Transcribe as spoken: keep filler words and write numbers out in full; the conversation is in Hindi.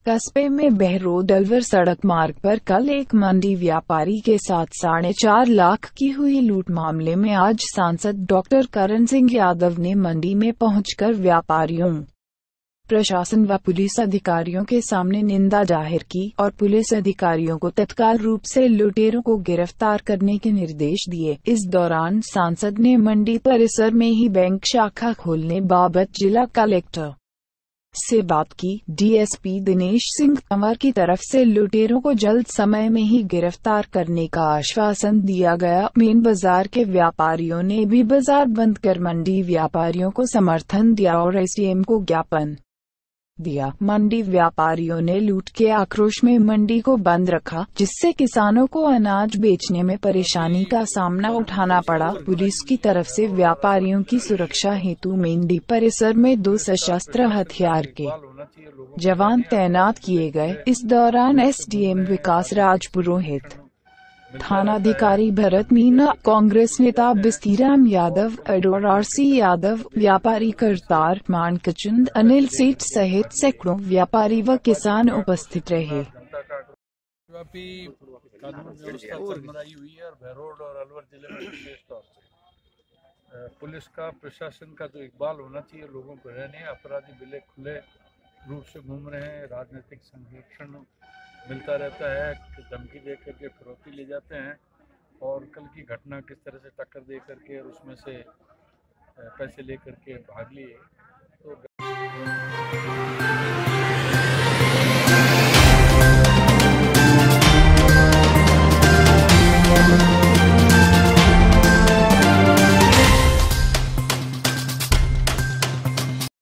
कस्बे में बहरोड अलवर सड़क मार्ग पर कल एक मंडी व्यापारी के साथ साढ़े चार लाख की हुई लूट मामले में आज सांसद डॉक्टर करण सिंह यादव ने मंडी में पहुंचकर व्यापारियों, प्रशासन व पुलिस अधिकारियों के सामने निंदा जाहिर की और पुलिस अधिकारियों को तत्काल रूप से लुटेरों को गिरफ्तार करने के निर्देश दिए। इस दौरान सांसद ने मंडी परिसर में ही बैंक शाखा खोलने बाबत जिला कलेक्टर से बात की। डीएसपी दिनेश सिंह तंवर की तरफ से लुटेरों को जल्द समय में ही गिरफ्तार करने का आश्वासन दिया गया। मेन बाजार के व्यापारियों ने भी बाजार बंद कर मंडी व्यापारियों को समर्थन दिया और एसडीएम को ज्ञापन दिया। मंडी व्यापारियों ने लूट के आक्रोश में मंडी को बंद रखा, जिससे किसानों को अनाज बेचने में परेशानी का सामना उठाना पड़ा। पुलिस की तरफ से व्यापारियों की सुरक्षा हेतु मंडी परिसर में दो सशस्त्र हथियार के जवान तैनात किए गए। इस दौरान एसडीएम विकास राज पुरोहित, थानाधिकारी भरत मीना, कांग्रेस नेता बिस्तीराम यादव, अडोर आरसी यादव, व्यापारी करतार मानकचंद, अनिल सेठ सहित सैकड़ों व्यापारी व किसान उपस्थित रहे। व्यापी कानून व्यवस्था चरमराई हुई है और बहरोड और अलवर जिले में विशेष तौर से पुलिस का, प्रशासन का जो इकबाल होना चाहिए लोगों को है नहीं। अपराधी बिले खुले रूप से घूम रहे हैं, राजनीतिक संरक्षण मिलता रहता है, धमकी दे करके फिरौती ले जाते हैं। और कल की घटना किस तरह से टक्कर दे करके और उसमें से पैसे ले करके भाग लिए तो